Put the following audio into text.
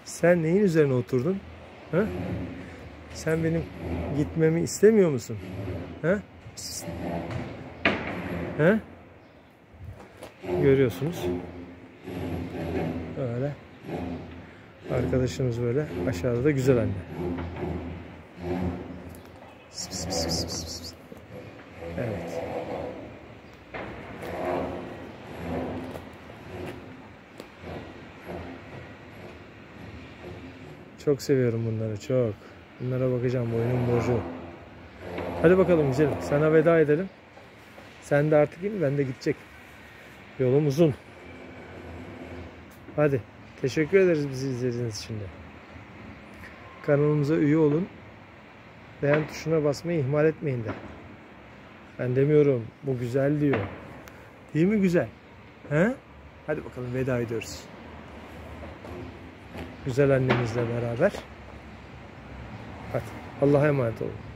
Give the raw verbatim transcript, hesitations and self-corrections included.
Sen neyin üzerine oturdun? Ha? Sen benim gitmemi istemiyor musun? Ha? Ha? Görüyorsunuz. Öyle. Arkadaşımız böyle. Aşağıda da güzel anne. Evet. Çok seviyorum bunları, çok. Bunlara bakacağım, boynum borcu. Hadi bakalım güzelim. Sana veda edelim. Sen de artık in, ben de gidecek. Yolum uzun. Hadi. Teşekkür ederiz bizi izlediğiniz için de. Kanalımıza üye olun. Beğen tuşuna basmayı ihmal etmeyin de. Ben demiyorum. Bu güzel diyor. Değil mi güzel? He? Hadi bakalım veda ediyoruz. Güzel annemizle beraber. Hadi. Allah'a emanet olun.